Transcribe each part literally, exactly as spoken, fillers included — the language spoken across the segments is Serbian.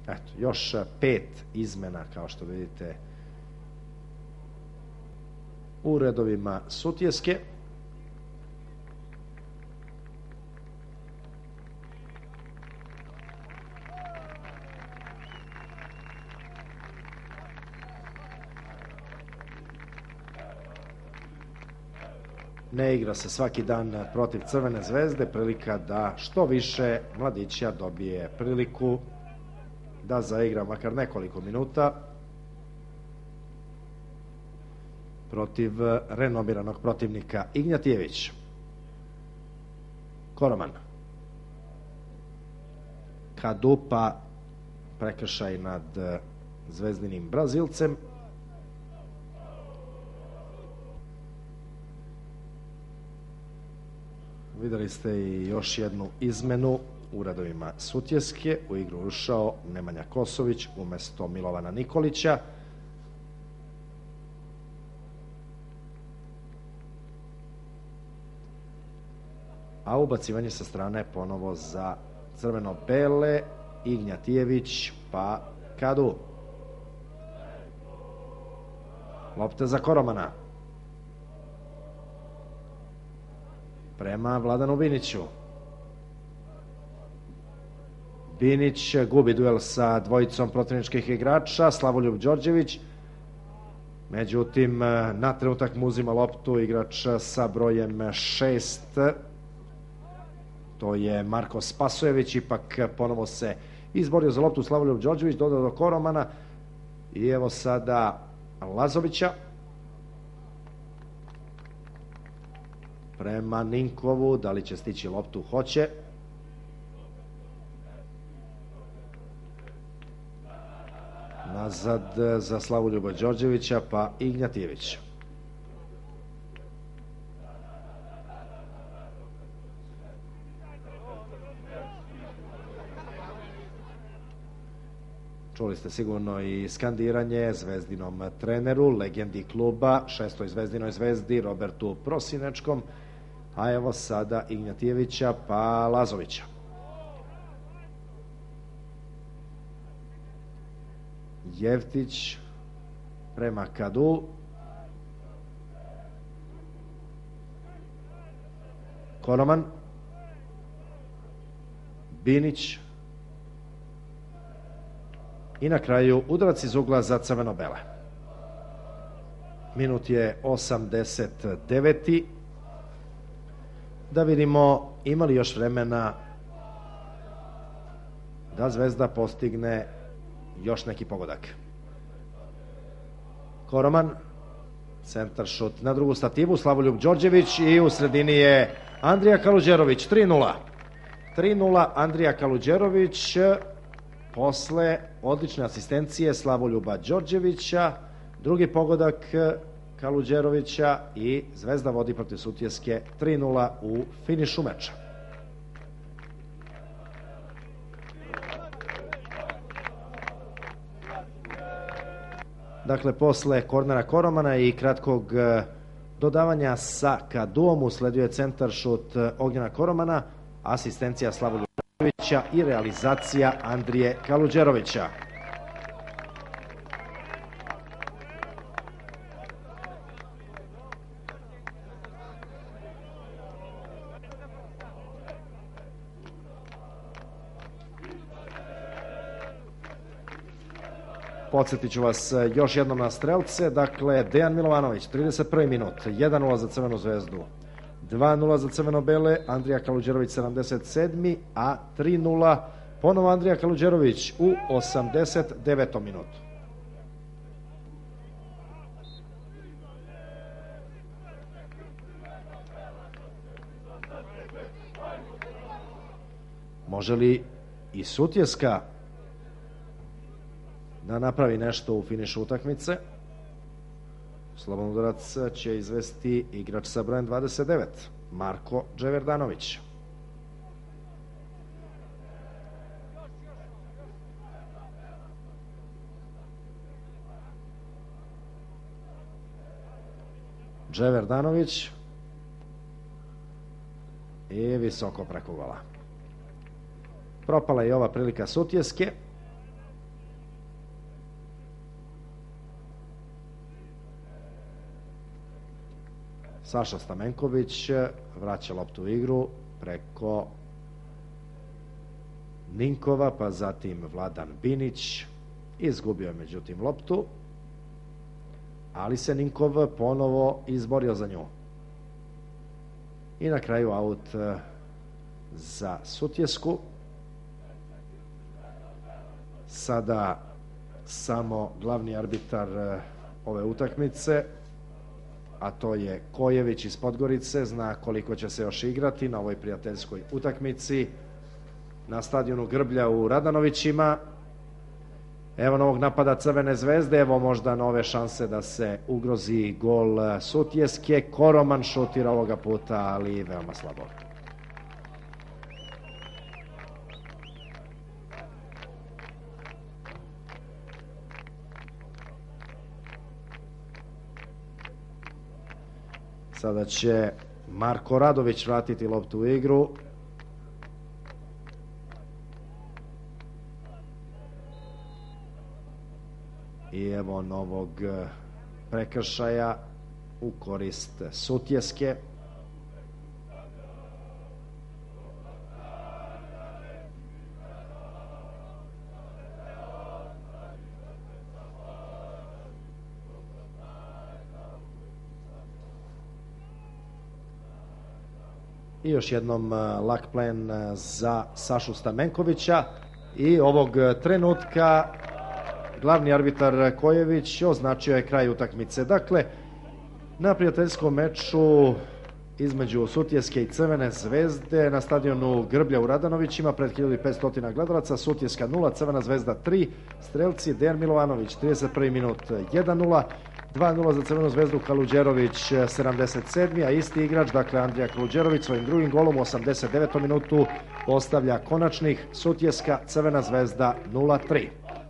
Eto, još pet izmena, kao što vidite, u redovima Sutjeske. Ne igra se svaki dan protiv Crvene zvezde, prilika da što više mladića dobije priliku da zaigra makar nekoliko minuta protiv renomiranog protivnika. Ignjatijević, Koroman, Kadupa, prekršaj nad zvezdinim Brazilcem. Videli ste i još jednu izmenu u redovima Sutjeske. U igru ušao Nemanja Kosović umesto Milovana Nikolića. A ubacivanje sa strane ponovo za crveno-bele, Ignjatijević pa Kadu. Lopta za Koromana. Prema Vladanu Biniću. Binić gubi duel sa dvojicom protivničkih igrača. Slavoljub Đorđević. Međutim, na trenutak mu uzima loptu igrač sa brojem šest. To je Marko Spasojević. Ipak ponovo se izborio za loptu Slavoljub Đorđević. Dodao do Koromana. I evo sada Lazovića. Prema Ninkovu, da li će stići loptu? Hoće. Nazad za Slavoljuba Đorđevića, pa Ignjatijević. Čuli ste sigurno i skandiranje zvezdinom treneru, legendi kluba, šestoj zvezdinoj zvezdi, Robertu Prosinečkom. A evo sada Ignjatijevića pa Lazovića. Jevtić prema Kadu. Koroman. Binić. I na kraju udarac iz ugla za crveno-bele. Minut je osamdeset deveti. Da vidimo ima li još vremena da Zvezda postigne još neki pogodak. Koroman, centar šut na drugu stativu, Slavoljub Đorđević i u sredini je Andrija Kaluđerović. tri nula. tri nula Andrija Kaluđerović posle odlične asistencije Slavoljuba Đorđevića. Drugi pogodak Kaluđerovića i Zvezda vodi protiv Sutjeske tri nula u finišu meča. Dakle, posle kornera Koromana i kratkog dodavanja sa Kaduom usledio je centar šut Ognjena Koromana, asistencija Slavoljuba Đorđevića i realizacija Andrije Kaluđerovića. Podsjetit ću vas još jednom na strelce. Dakle, Dejan Milovanović, trideset prvi minut, jedan nula za Crvenu zvezdu, dva nula za crveno-bele, Andrija Kaluđerović sedamdeset sedmi, a tri nula ponovo Andrija Kaluđerović u osamdeset devetom minutu. Može li i Sutjeska da napravi nešto u finišu utakmice? Slobodan udarac će izvesti igrač sa brojem dvadeset devet, Marko Dževerdanović. Dževerdanović i visoko preko gola. Propala je ova prilika Sutjeske. Saša Stamenković vraća loptu u igru preko Ninkova, pa zatim Vladan Binić. Izgubio je međutim loptu, ali se Ninkov ponovo izborio za nju. I na kraju aut za Sutjesku. Sada samo glavni arbitar ove utakmice, a to je Kojević iz Podgorice, zna koliko će se još igrati na ovoj prijateljskoj utakmici na stadionu Grblja u Radanovićima. Evo novog napada Crvene zvezde, evo možda nove šanse da se ugrozi gol Sutjeske. Koroman šutira ovoga puta, ali veoma slabo. Sada će Marko Radović vratiti loptu u igru. I evo novog prekršaja u korist Sutjeske. I još jednom lak plen za Sašu Stamenkovića. I ovog trenutka glavni arbitar Kojević označio je kraj utakmice. Dakle, na prijateljskom meču između Sutjeske i Crvene zvezde na stadionu Grblja u Radanovićima pred hiljadu petsto gledalaca, Sutjeska nula, Crvena zvezda tri, strelci Dejan Milovanović trideset prvi minut jedan nula, dva nula za Crvenu zvezdu Kaluđerović sedamdeset sedmi, a isti igrač, dakle Andrija Kaluđerović, svojim drugim golom u osamdeset devetom minutu postavlja konačnih. Sutjeska Crvena zvezda nula tri.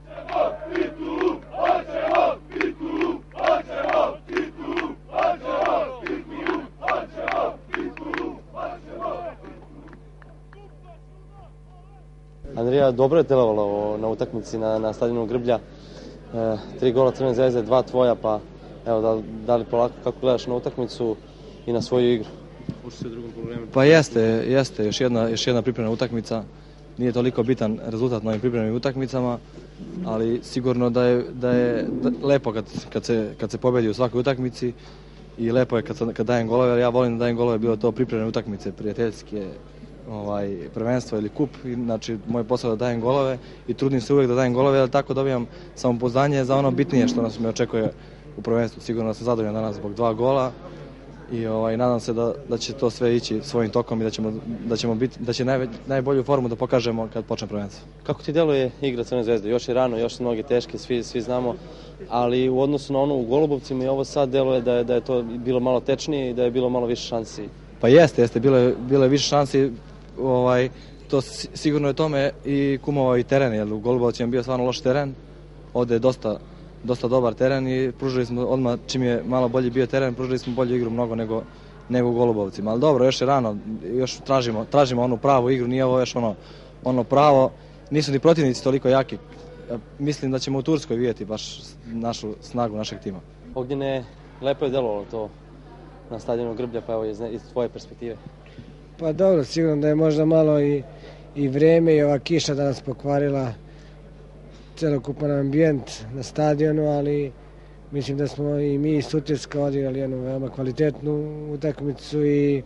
Andrija, dobro je delovalo na utakmici na, na stadionu Grblja. E, tri gola Crvene zvezde, dva tvoja, pa evo, da, da li polako kako gledaš na utakmicu i na svoju igru? Ušli u drugom poluvremenu. Pa jeste, jeste, još jedna, još jedna pripremna utakmica. Nije toliko bitan rezultat na ovim pripremnim utakmicama, ali sigurno da je, da je lepo kad, kad, se, kad se pobedi u svakoj utakmici i lepo je kad, kad dajem golove, jer ja volim da dajem golove, bilo to pripremne utakmice, prijateljske, ovaj, prvenstvo ili kup. Znači, moj posao je da dajem golove i trudim se uvijek da dajem golove, ali tako dobijam samopouzdanje za ono bitnije što nas me očekuje u prvenstvu. Sigurno sam zadovoljan danas zbog dva gola i ovaj, nadam se da, da će to sve ići svojim tokom i da ćemo, da ćemo biti, da će naj, najbolju formu da pokažemo kad počne prvenstvo. Kako ti deluje igra Crvene zvezde? Još je rano, još su mnoge teške, svi, svi znamo, ali u odnosu na ono u Golubovcima i ovo sad deluje da je, da je to bilo malo tečnije i da je bilo malo više šansi. Pa jeste, jeste, bilo je, bilo je više šansi, ovaj, to sigurno je tome i kumovao i teren, jer u Golubovcima je bio stvarno loš teren, ovde je dosta dosta dobar teren i pružili smo odmah, čim je malo bolji bio teren, pružili smo bolju igru mnogo nego, nego u Golubovcima. Ali dobro, još je rano, još tražimo, tražimo onu pravu igru, nije ovo još ono, ono pravo, nisu ni protivnici toliko jaki. Mislim da ćemo u Turskoj vidjeti baš našu snagu našeg tima. Ognjene, lepo je delovalo to na stadionu Grblja, pa evo iz, iz tvoje perspektive. Pa dobro, sigurno da je možda malo i, i vreme i ova kiša da nas pokvarila celokupan ambijent na stadionu, ali mislim da smo i mi iz Sutjeska odigrali jednu veoma kvalitetnu utakmicu i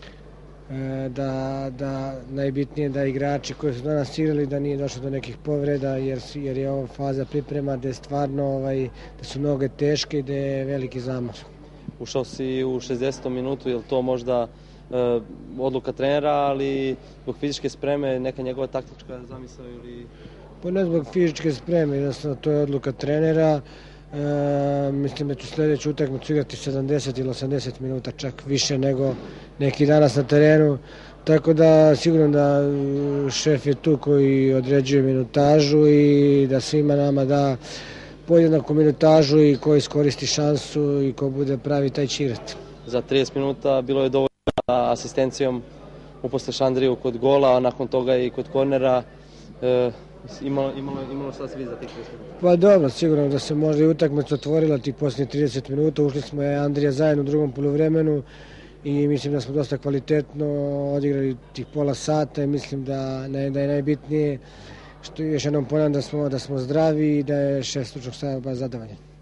e, da, da najbitnije da igrači koji su danas igrali da nije došlo do nekih povreda, jer, jer je ova faza priprema da je stvarno ovaj, da su noge teške i da je veliki zamor. Ušao si u šezdesetom minutu, je li to možda e, odluka trenera, ali zbog fizičke spreme neka njegova taktička zamisao ili... Pa ne zbog fizičke spreme, jednostavno to je odluka trenera. E, mislim da ću sljedeću utakmicu igrati sedamdeset ili osamdeset minuta, čak više nego neki danas na terenu. Tako da sigurno da šef je tu koji određuje minutažu i da svima nama da podjednaku minutažu i ko iskoristi šansu i ko bude pravi taj će igrati. Za trideset minuta bilo je dovoljno asistencijom uposleš Andriju kod gola, a nakon toga i kod kornera. E, Imalo, imalo, imalo šta se vidi za tih trideset minuta? Pa dobro, sigurno da se možda i utakmica otvorila tih posljednjih trideset minuta. Ušli smo je Andrija zajedno u drugom poluvremenu i mislim da smo dosta kvalitetno odigrali tih pola sata i mislim da, da je najbitnije, što još jednom ponavljam, da smo, da smo zdravi i da je šest stručnog stava zadovoljan.